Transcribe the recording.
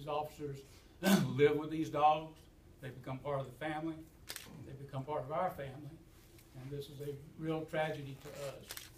these officers live with these dogs. They become part of the family. They become part of our family. And this is a real tragedy to us.